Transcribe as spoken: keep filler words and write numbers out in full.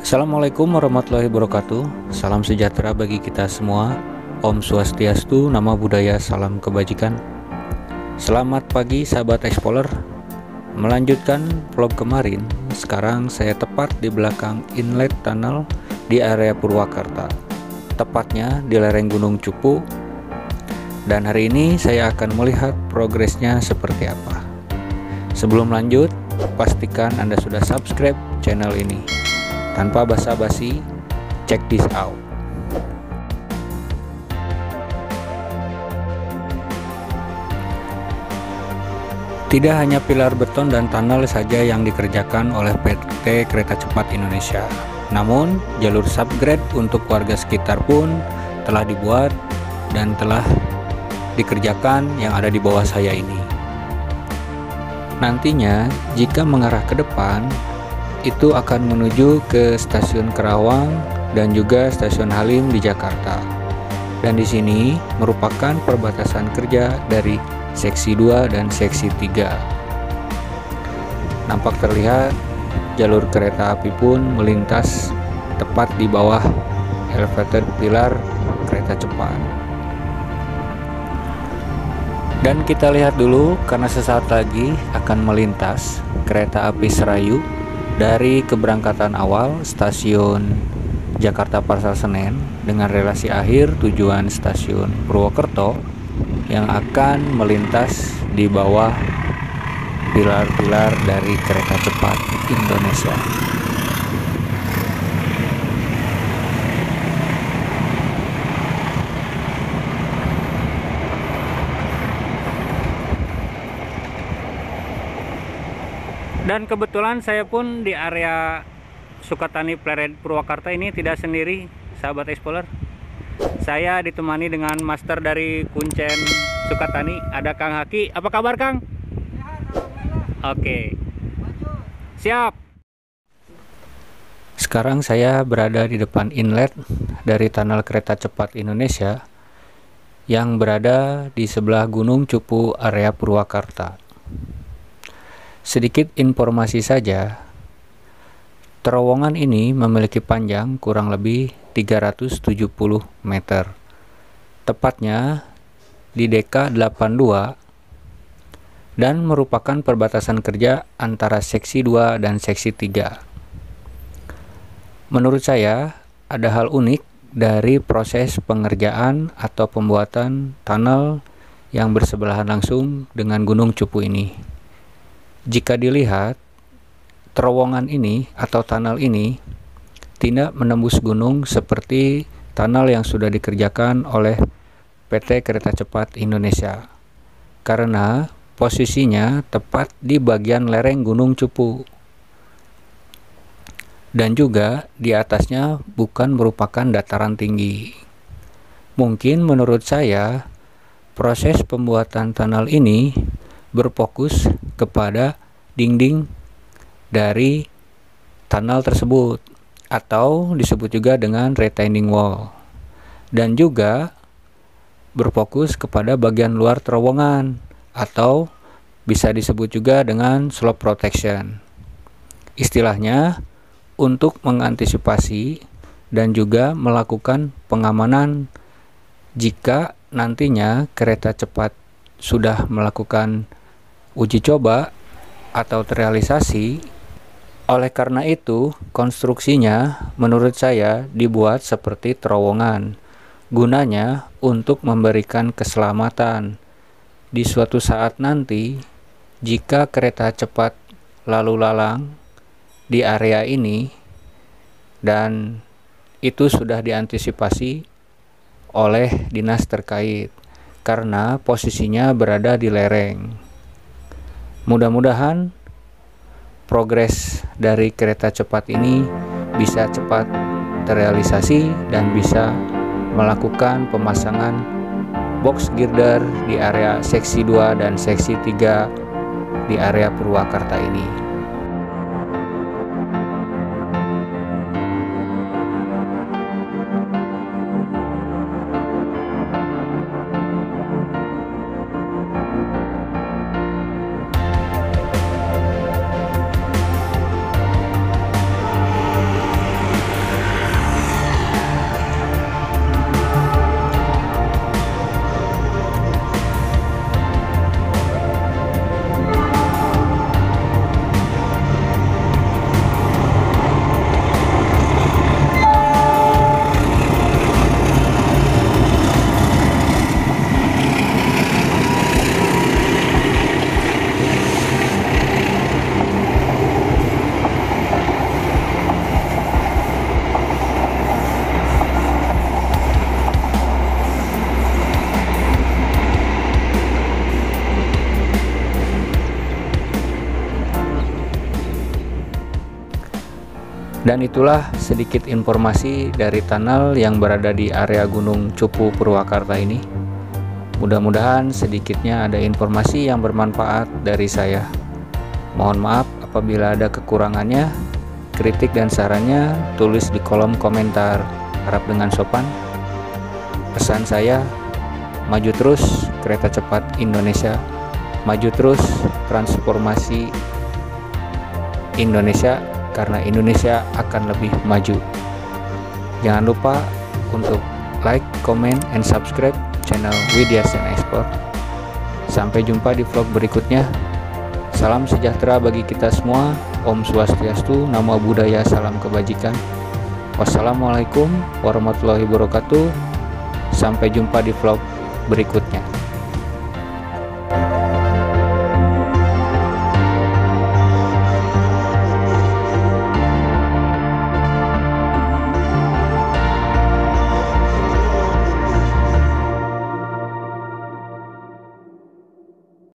Assalamualaikum warahmatullahi wabarakatuh. Salam sejahtera bagi kita semua. Om Swastiastu, Namo Buddhaya, salam kebajikan. Selamat pagi sahabat Explorer. Melanjutkan vlog kemarin, sekarang saya tepat di belakang inlet tunnel di area Purwakarta, tepatnya di lereng Gunung Cupu. Dan hari ini saya akan melihat progresnya seperti apa. Sebelum lanjut, pastikan Anda sudah subscribe channel ini. Tanpa basa-basi, check this out. Tidak hanya pilar beton dan tunnel saja yang dikerjakan oleh P T Kereta Cepat Indonesia, namun jalur subgrade untuk warga sekitar pun telah dibuat dan telah dikerjakan yang ada di bawah saya ini. Nantinya, jika mengarah ke depan, itu akan menuju ke Stasiun Kerawang dan juga Stasiun Halim di Jakarta. Dan di sini merupakan perbatasan kerja dari seksi dua dan seksi tiga. Nampak terlihat jalur kereta api pun melintas tepat di bawah elevated pilar kereta cepat. Dan kita lihat dulu, karena sesaat lagi akan melintas kereta api Serayu dari keberangkatan awal stasiun Jakarta Pasar Senen dengan relasi akhir tujuan stasiun Purwokerto yang akan melintas di bawah pilar-pilar dari kereta cepat Indonesia. Dan kebetulan saya pun di area Sukatani Pleret Purwakarta ini tidak sendiri, sahabat Explorer. Saya ditemani dengan master dari Kuncen Sukatani, ada Kang Haki. Apa kabar, Kang? Oke. Siap. Sekarang saya berada di depan inlet dari tunnel kereta cepat Indonesia yang berada di sebelah Gunung Cupu area Purwakarta. Sedikit informasi saja, terowongan ini memiliki panjang kurang lebih tiga ratus tujuh puluh meter, tepatnya di D K delapan puluh dua, dan merupakan perbatasan kerja antara seksi dua dan seksi tiga. Menurut saya, ada hal unik dari proses pengerjaan atau pembuatan tunnel yang bersebelahan langsung dengan Gunung Cupu ini. Jika dilihat, terowongan ini atau tunnel ini tidak menembus gunung seperti tunnel yang sudah dikerjakan oleh P T Kereta Cepat Indonesia, karena posisinya tepat di bagian lereng Gunung Cupu dan juga di atasnya bukan merupakan dataran tinggi. Mungkin menurut saya, proses pembuatan tunnel ini berfokus kepada dinding dari tunnel tersebut, atau disebut juga dengan retaining wall, dan juga berfokus kepada bagian luar terowongan, atau bisa disebut juga dengan slope protection. Istilahnya untuk mengantisipasi dan juga melakukan pengamanan jika nantinya kereta cepat sudah melakukan uji coba atau terrealisasi. Oleh karena itu, konstruksinya menurut saya dibuat seperti terowongan, gunanya untuk memberikan keselamatan di suatu saat nanti jika kereta cepat lalu lalang di area ini, dan itu sudah diantisipasi oleh dinas terkait karena posisinya berada di lereng. Mudah-mudahan progres dari kereta cepat ini bisa cepat terrealisasi dan bisa melakukan pemasangan box girder di area seksi dua dan seksi tiga di area Purwakarta ini. Dan itulah sedikit informasi dari tunnel yang berada di area Gunung Cupu Purwakarta ini. Mudah-mudahan sedikitnya ada informasi yang bermanfaat dari saya. Mohon maaf apabila ada kekurangannya. Kritik dan sarannya tulis di kolom komentar. Harap dengan sopan. Pesan saya, maju terus kereta cepat Indonesia. Maju terus transformasi Indonesia, karena Indonesia akan lebih maju. Jangan lupa untuk like, comment, and subscribe channel Widyasen Export. Sampai jumpa di vlog berikutnya. Salam sejahtera bagi kita semua. Om Swastiastu, Namo Buddhaya, salam kebajikan. Wassalamualaikum warahmatullahi wabarakatuh. Sampai jumpa di vlog berikutnya.